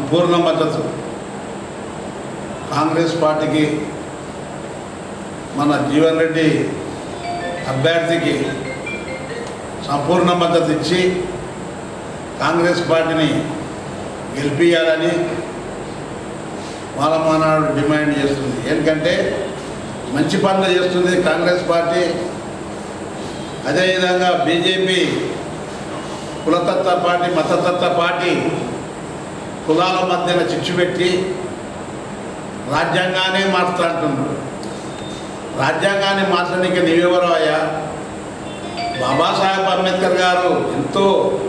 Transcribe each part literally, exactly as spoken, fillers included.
సంపూర్ణ మద్దతు కాంగ్రెస్ పార్టీకి మన జీవన్ రెడ్డి అభ్యర్థికి సంపూర్ణ మద్దతు ఇచ్చి కాంగ్రెస్ పార్టీని గెలిపించాలని మాలమానాడు డిమాండ్ చేస్తుంది. ఎందుకంటే మంచి పనులు చేస్తుంది కాంగ్రెస్ పార్టీ. అదేవిధంగా బీజేపీ కులతత్వ పార్టీ, మతతత్వ పార్టీ కులాల మధ్యన చిచ్చు పెట్టి రాజ్యాంగాన్ని మార్చుతా అంటున్నాడు. రాజ్యాంగాన్ని మార్చడానికి నీవెవరో అయ్యా? బాబాసాహెబ్ అంబేద్కర్ గారు ఎంతో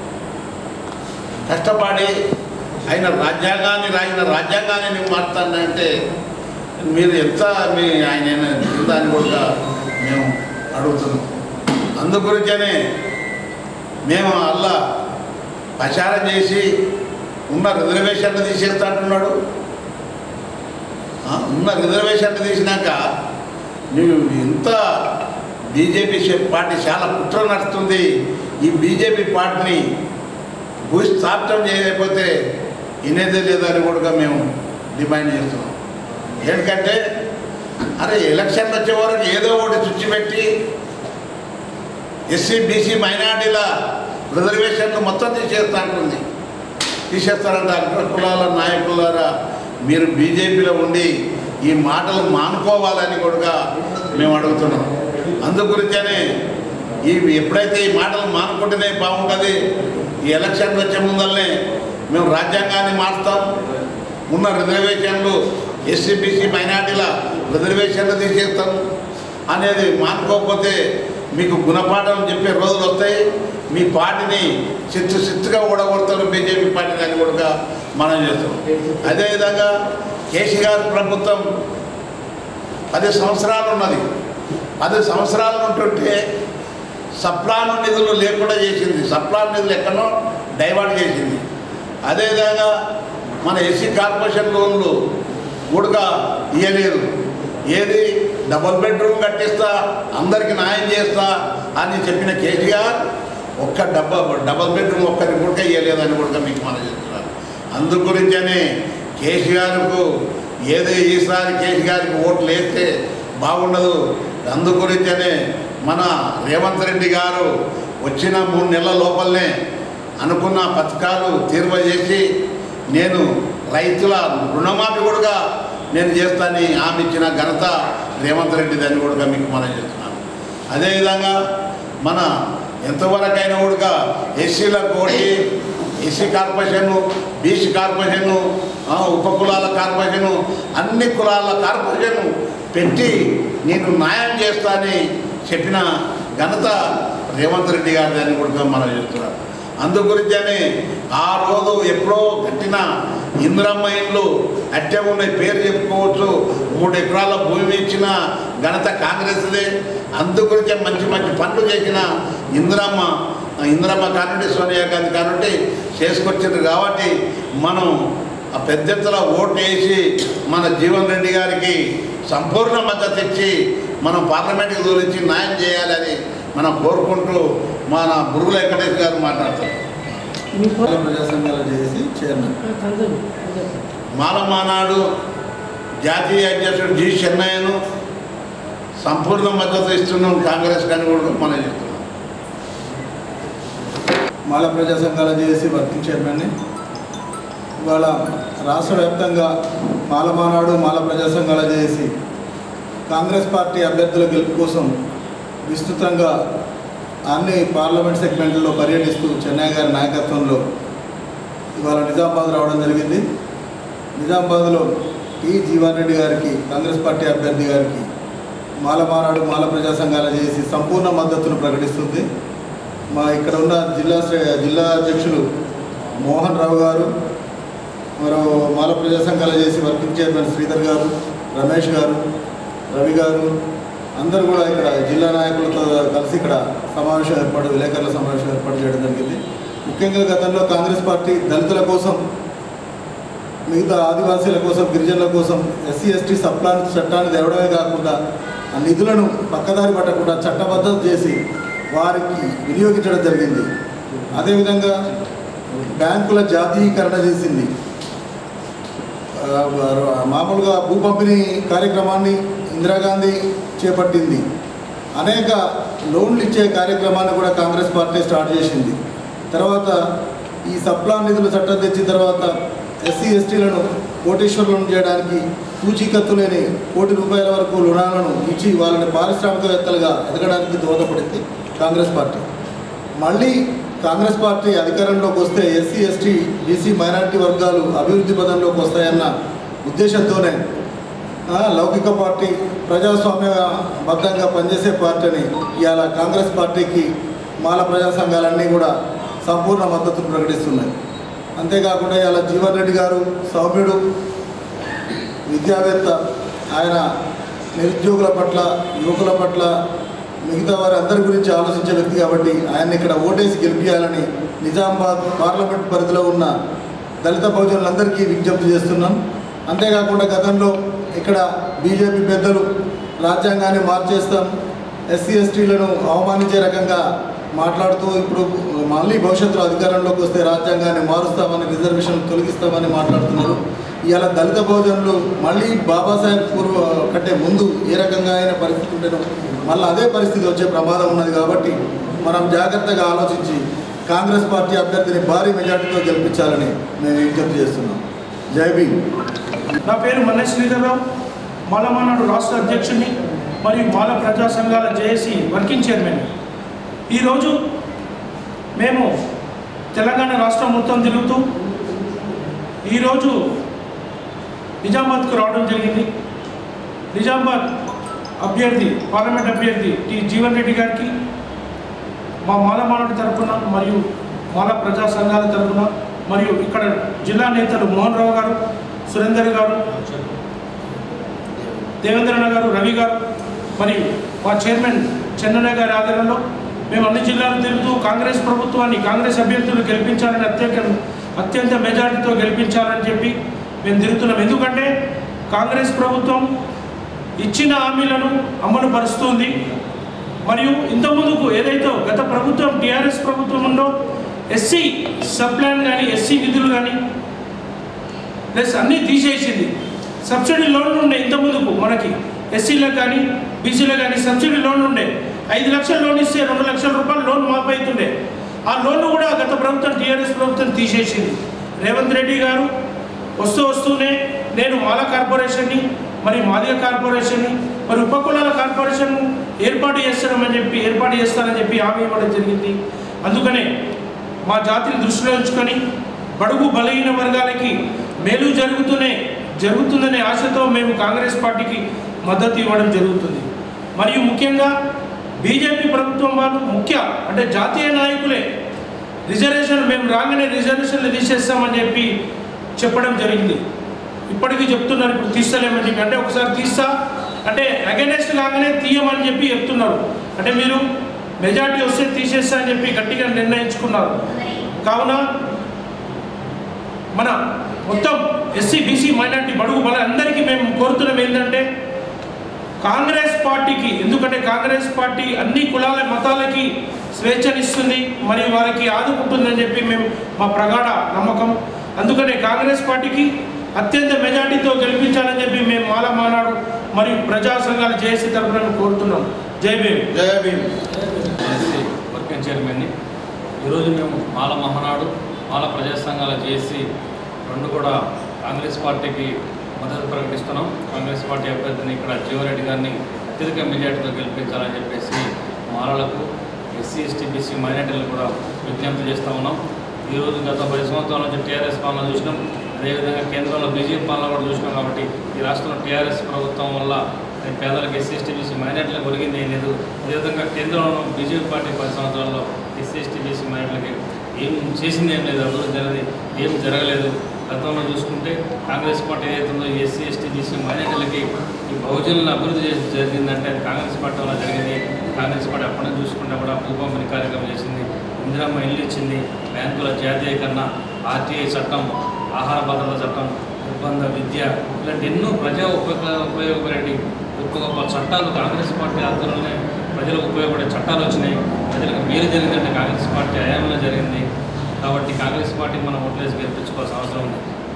కష్టపడి ఆయన రాజ్యాంగాన్ని రాసిన రాజ్యాంగాన్ని నువ్వు మారుతానంటే మీరు ఎంత మీ ఆయన దాన్ని కూడా మేము అడుగుతున్నాం. అందుగురించనే మేము అల్లా ప్రచారం చేసి ఉన్న రిజర్వేషన్లు తీసేస్తా అంటున్నాడు. ఉన్న రిజర్వేషన్లు తీసినాక నువ్వు ఇంత బీజేపీ పార్టీ చాలా కుట్ర నడుస్తుంది. ఈ బీజేపీ పార్టీని భూస్థాపితం చేయలేకపోతే వినేదే లేదని కూడా మేము డిమాండ్ చేస్తున్నాం. ఎందుకంటే అరే ఎలక్షన్లు వచ్చే వరకు ఏదో ఒకటి చుచ్చి పెట్టి ఎస్సీ బీసీ మైనార్టీల రిజర్వేషన్లు మొత్తం తీసేస్తా అంటుంది. తీసేస్తారంటే అగ్ర కులాల నాయకులారా మీరు బీజేపీలో ఉండి ఈ మాటలు మానుకోవాలని కూడా మేము అడుగుతున్నాం. అందుగురించనే ఈ ఎప్పుడైతే ఈ మాటలు మానుకుంటేనే బాగుంటుంది. ఈ ఎలక్షన్లు వచ్చే ముందల్నే మేము రాజ్యాంగాన్ని మార్స్తాం, ఉన్న రిజర్వేషన్లు ఎస్సీ బీసీ మైనార్టీల రిజర్వేషన్లు తీసేస్తాం అనేది మానుకోకపోతే మీకు గుణపాఠం చెప్పే రోజులు వస్తాయి. మీ పార్టీని చిత్తు చిత్తుగా ఓడగొడతారు బీజేపీ పార్టీని అని కూడా మనం చేస్తాం. అదేవిధంగా కేసీఆర్ ప్రభుత్వం పది సంవత్సరాలు ఉన్నది. పది సంవత్సరాలు ఉంటుంటే సప్లాన్ నిధులు లేకుండా చేసింది. సప్లాన్ నిధులు ఎక్కడో డైవర్ట్ చేసింది. అదేవిధంగా మన ఎస్సీ కార్పొరేషన్ లోన్లు కూడా ఇవ్వలేదు. ఏది డబుల్ బెడ్రూమ్ కట్టిస్తా అందరికీ న్యాయం చేస్తా అని చెప్పిన కేసీఆర్ ఒక్క డబ్బా డబుల్ బెడ్రూమ్ ఒక్కరికి కూడా ఇవ్వలేదని కూడా మీకు మనం చెప్తున్నారు. అందు గురించనే కేసీఆర్కు ఏదో ఈసారి కేసీఆర్కి ఓట్లు వేస్తే బాగుండదు. అందు గురించనే మన రేవంత్ రెడ్డి గారు వచ్చిన మూడు నెలల లోపలనే అనుకున్న పథకాలు తీర్వ చేసి నేను రైతుల రుణమాఫీ కూడా నేను చేస్తానని హామీ ఇచ్చిన ఘనత రేవంత్ రెడ్డి దాన్ని కూడా మీకు మనం చేస్తున్నాను. అదేవిధంగా మన ఎంతవరకైనా కూడా ఎస్సీలకు ఓటి ఎస్సీ కార్పొరేషను, బీసీ కార్పొరేషను, ఉపకులాల కార్పొరేషను, అన్ని కులాల కార్పొరేషను పెట్టి నేను న్యాయం చేస్తానని చెప్పిన ఘనత రేవంత్ రెడ్డి గారి దాన్ని కూడా మనం చేస్తున్నాం. అందు గురించనే ఆ రోజు ఎప్పుడో కట్టిన ఇందిరమ్మ ఇండ్లు అట్టే ఉన్నాయి, పేరు చెప్పుకోవచ్చు. మూడు ఎకరాల భూమి ఇచ్చిన ఘనత కాంగ్రెస్దే. అందు గురించే మంచి మంచి పనులు చేసిన ఇందిరమ్మ ఇందిరమ్మ కానుండి సోనియా గాంధీ కానుండి చేసుకొచ్చింది. కాబట్టి మనం ఆ పెద్ద ఎత్తున ఓటు వేసి మన జీవన్ రెడ్డి గారికి సంపూర్ణ మద్దతు ఇచ్చి మనం పార్లమెంట్కి దూరించి న్యాయం చేయాలని మనం కోరుకుంటూ మన బురుగుల వెంకటేష్ గారు మాట్లాడతారు. ప్రజా సంఘాలు చేసి చైర్మన్ మాలమానాడు జాతీయ అధ్యక్షుడు జి చెన్నయ్యను సంపూర్ణ మద్దతు ఇస్తున్నాం కాంగ్రెస్ కానీ కూడా మనం చెప్తున్నాం. మాల ప్రజా సంఘాలు చేసి వర్కింగ్ చైర్మన్ని ఇవాళ రాష్ట్ర వ్యాప్తంగా మాలమానాడు మాల ప్రజా సంఘాలు చేసి కాంగ్రెస్ పార్టీ అభ్యర్థుల గెలుపు కోసం విస్తృతంగా అన్ని పార్లమెంట్ సెగ్మెంట్లలో పర్యటిస్తూ చెన్నై గారి నాయకత్వంలో ఇవాళ నిజామాబాద్ రావడం జరిగింది. నిజామాబాద్లో టి జీవన్ రెడ్డి గారికి కాంగ్రెస్ పార్టీ అభ్యర్థి గారికి మాలమానాడు మాల ప్రజా సంఘాలు చేసి సంపూర్ణ మద్దతును ప్రకటిస్తుంది. మా ఇక్కడ ఉన్న జిల్లా జిల్లా అధ్యక్షులు మోహన్ రావు గారు, మరో మాల ప్రజా సంఘాలు చేసి వర్కింగ్ చైర్మన్ శ్రీధర్ గారు, రమేష్ గారు, రవి గారు అందరూ కూడా ఇక్కడ జిల్లా నాయకులతో కలిసి ఇక్కడ సమావేశం ఏర్పాటు విలేకరుల సమావేశం ఏర్పాటు చేయడం జరిగింది. ముఖ్యంగా గతంలో కాంగ్రెస్ పార్టీ దళితుల కోసం, మిగతా ఆదివాసీల కోసం, గిరిజనుల కోసం ఎస్సీ ఎస్టీ సప్లాన్ చట్టాన్ని తేవడమే కాకుండా ఆ నిధులను పక్కదారి పట్టకుండా చట్టబద్ధత చేసి వారికి వినియోగించడం జరిగింది. అదేవిధంగా బ్యాంకుల జాతీయకరణ చేసింది. మామూలుగా భూ పంపిణీ కార్యక్రమాన్ని ఇందిరాగాంధీ చేపట్టింది. అనేక లోన్లు ఇచ్చే కార్యక్రమాన్ని కూడా కాంగ్రెస్ పార్టీ స్టార్ట్ చేసింది. తర్వాత ఈ సప్లాన్ నిధుల చట్టం తెచ్చిన తర్వాత ఎస్సీ ఎస్టీలను కోటీశ్వరులను చేయడానికి పూచీకత్తు లేని కోటి రూపాయల వరకు రుణాలను ఇచ్చి వాళ్ళని పారిశ్రామికవేత్తలుగా ఎదగడానికి దోహదపడింది కాంగ్రెస్ పార్టీ. మళ్ళీ కాంగ్రెస్ పార్టీ అధికారంలోకి వస్తే ఎస్సీ ఎస్టీ బీసీ మైనారిటీ వర్గాలు అభివృద్ధి పదంలోకి వస్తాయన్న ఉద్దేశంతోనే లౌకిక పార్టీ ప్రజాస్వామ్యబద్ధంగా పనిచేసే పార్టీని ఇవాళ కాంగ్రెస్ పార్టీకి మాల ప్రజా సంఘాలన్నీ కూడా సంపూర్ణ మద్దతును ప్రకటిస్తున్నాయి. అంతేకాకుండా ఇవాళ జీవన్ రెడ్డి గారు సౌమ్యుడు, విద్యావేత్త, ఆయన నిరుద్యోగుల పట్ల, యువకుల పట్ల, మిగతా వారి అందరి గురించి ఆలోచించే వ్యక్తి కాబట్టి ఆయన ఇక్కడ ఓటేసి గెలిపించాలని నిజామాబాద్ పార్లమెంట్ పరిధిలో ఉన్న దళిత బహుజనులందరికీ విజ్ఞప్తి చేస్తున్నాం. అంతేకాకుండా గతంలో ఇక్కడ బీజేపీ పెద్దలు రాజ్యాంగాన్ని మార్చేస్తాం, ఎస్సీ ఎస్టీలను అవమానించే రకంగా మాట్లాడుతూ ఇప్పుడు మళ్ళీ భవిష్యత్తులో అధికారంలోకి వస్తే రాజ్యాంగాన్ని మారుస్తామని, రిజర్వేషన్ తొలగిస్తామని మాట్లాడుతున్నారు. ఇవాళ దళిత బహుజనులు మళ్ళీ బాబాసాహెబ్ పూర్వ కంటే ముందు ఏ రకంగా అయిన పరిస్థితి ఉండేనో మళ్ళీ అదే పరిస్థితి వచ్చే ప్రమాదం ఉన్నది. కాబట్టి మనం జాగ్రత్తగా ఆలోచించి కాంగ్రెస్ పార్టీ అభ్యర్థిని భారీ మెజార్టీతో గెలిపించాలని మేము విజ్ఞప్తి చేస్తున్నాం. జై భీమ్. నా పేరు మన్నే శ్రీధర్రావు, మాలమానాడు రాష్ట్ర అధ్యక్షుడిని మరియు మాల ప్రజా సంఘాల జేఏసీ వర్కింగ్ చైర్మన్. ఈరోజు మేము తెలంగాణ రాష్ట్రం మొత్తం తిరుగుతూ ఈరోజు నిజామాబాద్కు రావడం జరిగింది. నిజామాబాద్ అభ్యర్థి, పార్లమెంట్ అభ్యర్థి టి జీవన్ రెడ్డి గారికి మా మాలమానాడు తరఫున మరియు మాల ప్రజా సంఘాల తరఫున మరియు ఇక్కడ జిల్లా నేతలు మోహన్ రావు గారు, సురేందర్ గారు, దేవేంద్రన్న గారు, రవి గారు మరియు మా చైర్మన్ చంద్రన్న గారి ఆధ్వర్యంలో మేము అన్ని జిల్లాలు తిరుగుతూ కాంగ్రెస్ ప్రభుత్వాన్ని, కాంగ్రెస్ అభ్యర్థులు గెలిపించాలని, అత్యంత అత్యంత మెజార్టీతో గెలిపించాలని చెప్పి మేము తిరుగుతున్నాం. ఎందుకంటే కాంగ్రెస్ ప్రభుత్వం ఇచ్చిన హామీలను అమలు పరుస్తుంది. మరియు ఇంతకుముందుకు ఏదైతే గత ప్రభుత్వం టీఆర్ఎస్ ప్రభుత్వం ఉందో ఎస్సీ సప్లాన్ కానీ, ఎస్సీ నిధులు కానీ ప్లస్ అన్నీ తీసేసింది. సబ్సిడీ లోన్లు ఉండే ఇంతకుముందుకు మనకి ఎస్సీలకు కానీ బీసీలకు కానీ సబ్సిడీ లోన్లు ఉండే. ఐదు లక్షల లోన్ ఇస్తే రెండు లక్షల రూపాయలు లోన్ మాఫ్ అవుతుండే. ఆ లోన్లు కూడా గత ప్రభుత్వం టీఆర్ఎస్ ప్రభుత్వం తీసేసింది. రేవంత్ రెడ్డి గారు వస్తూ వస్తూనే నేను మాల కార్పొరేషన్ని, మరి మాదిగ కార్పొరేషన్ని, మరి ఉపకులాల కార్పొరేషన్ ఏర్పాటు చేస్తానని చెప్పి ఏర్పాటు చేస్తానని చెప్పి హామీ ఇవ్వడం జరిగింది. అందుకనే మా జాతిని దృష్టిలో ఉంచుకొని బడుగు బలహీన వర్గాలకి మేలు జరుగుతూనే జరుగుతుందనే ఆశతో మేము కాంగ్రెస్ పార్టీకి మద్దతు ఇవ్వడం జరుగుతుంది. మరియు ముఖ్యంగా బీజేపీ ప్రభుత్వం వాళ్ళు ముఖ్య అంటే జాతీయ నాయకులే రిజర్వేషన్ మేము రాగానే రిజర్వేషన్లు తీసేస్తామని చెప్పి చెప్పడం జరిగింది. ఇప్పటికీ చెప్తున్నారు, ఇప్పుడు తీస్తలేమని చెప్పి. అంటే ఒకసారి తీస్తా అంటే అగెనెస్ట్ కాగానే తీయమని చెప్పి చెప్తున్నారు. అంటే మీరు మెజార్టీ వస్తే తీసేస్తా అని చెప్పి గట్టిగా నిర్ణయించుకున్నారు. కావున మన మొత్తం ఎస్సీ బీసీ మైనార్టీ బడుగు బల అందరికీ మేము కోరుతున్నాం ఏంటంటే కాంగ్రెస్ పార్టీకి, ఎందుకంటే కాంగ్రెస్ పార్టీ అన్ని కులాల మతాలకి స్వేచ్ఛనిస్తుంది మరియు వారికి ఆదుకుంటుందని చెప్పి మేము మా ప్రగాఢ నమ్మకం. అందుకనే కాంగ్రెస్ పార్టీకి అత్యంత మెజార్టీతో గెలిపించాలని చెప్పి మేము మాల మానాడు మరియు ప్రజా సంఘాల జేఏసీ తరఫున కోరుతున్నాం. జై భీమ్. జై భీమ్. వర్కింగ్ చైర్మన్ని ఈరోజు మేము మాల మహానాడు, మాల ప్రజా సంఘాల జేఏసీ రెండు కూడా కాంగ్రెస్ పార్టీకి మద్దతు ప్రకటిస్తున్నాం. కాంగ్రెస్ పార్టీ అభ్యర్థిని ఇక్కడ జీవరెడ్డి గారిని అత్యధిక మెజార్టీతో గెలిపించాలని చెప్పేసి మాలలకు, ఎస్సీ ఎస్టీ బీసీ మైనార్టీలు కూడా విజ్ఞప్తి చేస్తూ ఉన్నాం. ఈరోజు గత పది సంవత్సరాల నుంచి టీఆర్ఎస్ పాలన చూసినాం, అదేవిధంగా కేంద్రంలో బీజేపీ పాలన కూడా చూసినాం. కాబట్టి ఈ రాష్ట్రంలో టీఆర్ఎస్ ప్రభుత్వం వల్ల పేదలకు ఎస్సీ ఎస్టీ బీసీ మైనార్టీలకు ఒరిగింది ఏం లేదు. అదేవిధంగా కేంద్రంలో బీజేపీ పార్టీ పది సంవత్సరాల్లో ఎస్సీ ఎస్టీ బీసీ మైనార్టీలకి ఏం చేసింది ఏం లేదు, అభివృద్ధి అనేది ఏం జరగలేదు. గతంలో చూసుకుంటే కాంగ్రెస్ పార్టీ ఏదైతుందో ఎస్సీ ఎస్టీ బీసీ మైనార్టీలకి ఈ బహుజనులను అభివృద్ధి చేసి జరిగిందంటే అది కాంగ్రెస్ పార్టీ వల్ల జరిగింది. కాంగ్రెస్ పార్టీ అప్పటి చూసుకుంటే కూడా భూ పంపిణీ కార్యక్రమం చేసింది, ఇందిరమ్మ ఇల్లు ఇచ్చింది, బ్యాంకుల జాతీయకరణ, ఆర్టీఐ చట్టం, ఆహార భద్రత చట్టం, నిర్బంధ విద్య, ఇలాంటి ఎన్నో ప్రజా ఉపయోగ ఉపయోగపడే గొప్ప గొప్ప చట్టాలు కాంగ్రెస్ పార్టీ ఆధ్వర్యంలోనే ప్రజలకు ఉపయోగపడే చట్టాలు వచ్చినాయి. ప్రజలకు మేలు జరిగిందంటే కాంగ్రెస్ పార్టీ హయాంలో జరిగింది. కాబట్టి కాంగ్రెస్ పార్టీకి మనం ఓట్లేసి గెలిపించుకోవాల్సిన అవసరం ఉంది.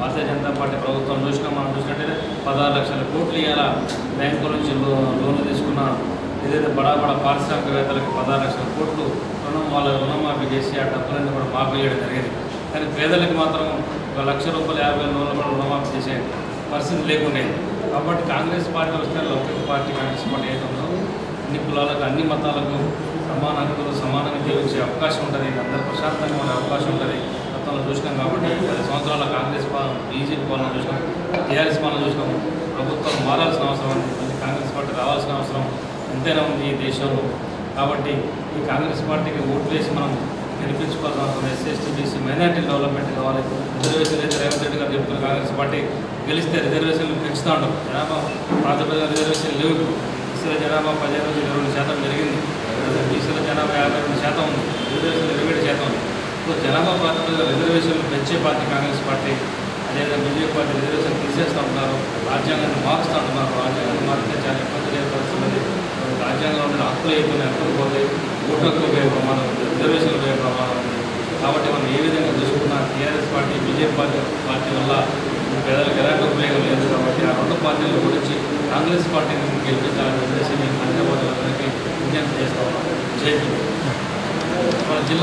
భారతీయ జనతా పార్టీ ప్రభుత్వం చూసినా మనం చూసినట్టయితే పదహారు లక్షల కోట్లు ఇవాళ బ్యాంకుల నుంచి లో లోన్లు తీసుకున్న ఏదైతే బడా బడా పారిశ్రామికవేత్తలకు పదహారు లక్షల కోట్లు రుణం వాళ్ళ రుణమాఫీ చేసి ఆ డబ్బులన్నీ కూడా మాఫీ చేయడం జరిగింది. కానీ పేదలకు మాత్రం ఒక లక్ష రూపాయలు యాభై వేల లోన్లు కూడా రుణమాఫీ చేసే పరిస్థితి లేకుండేది. కాబట్టి కాంగ్రెస్ పార్టీ వస్తే లౌకిక పార్టీ కాంగ్రెస్ పార్టీ ఏదో ఉందో అన్ని కులాలకు అన్ని మతాలకు సమాన హక్కులు సమానంగా జీవించే అవకాశం ఉంటుంది, అందరూ ప్రశాంతంగా ఉండే అవకాశం ఉంటుంది. గతంలో చూసినాం కాబట్టి పది సంవత్సరాల కాంగ్రెస్ పాలన బీజేపీ పాలన చూసినాం, టీఆర్ఎస్ పాలన చూసినాం. ప్రభుత్వం మారాల్సిన అవసరం ఉంది, మళ్ళీ కాంగ్రెస్ పార్టీ రావాల్సిన అవసరం ఎంతైనా ఉంది ఈ దేశంలో. కాబట్టి ఈ కాంగ్రెస్ పార్టీకి ఓట్లు వేసి మనం గెలిపించుకోవాల్సిన అవసరం. SC ST BC minority development కావాలి. రిజర్వేషన్ అయితే రేవంత్ రెడ్డి గారు చెప్తున్న కాంగ్రెస్ పార్టీ గెలిస్తే రిజర్వేషన్లు పెంచుతూ ఉంటాం. జనాభా ప్రాతిపదికన రిజర్వేషన్ లేవు. ఎస్సీల జనాభా పదిహేను నుంచి ఇరవై రెండు శాతం జరిగింది. బీసీల జనాభా యాభై రెండు శాతం ఉంది. రిజర్వేషన్ ఇరవై ఏడు శాతం ఉంది. సో జనాభా ప్రాతిపదికన రిజర్వేషన్లు పెంచే పార్టీ కాంగ్రెస్ పార్టీ. అదేవిధంగా బీజేపీ పార్టీ రిజర్వేషన్ తీసేస్తూ ఉంటున్నారు, రాజ్యాంగాన్ని మారుస్తూ ఉంటున్నారు. రాజ్యాంగాన్ని మారితే చాలా ఇబ్బంది లేని పరిస్థితున్నది. రాజ్యాంగంలో ఉన్న హక్కులు అయిపోయినాయి, హక్కులు పోతాయి, ఓటు హక్కులు పోయే ప్రమాదం ఉంది, రిజర్వేషన్లు పోయే ప్రమాదం ఉంది. కాబట్టి మనం ఏ విధంగా చూసుకున్నా TRS party BJP party party వల్ల పేదలకు ఎలాంటి ఉపయోగం లేదు. కాబట్టి ఆ రెండు పార్టీల గురించి కాంగ్రెస్ పార్టీని గెలిపించాలని ఉద్దేశం మేము హైదరాబాద్ అందరికీ విజ్ఞప్తి చేస్తా ఉన్నాం. జై హింద్.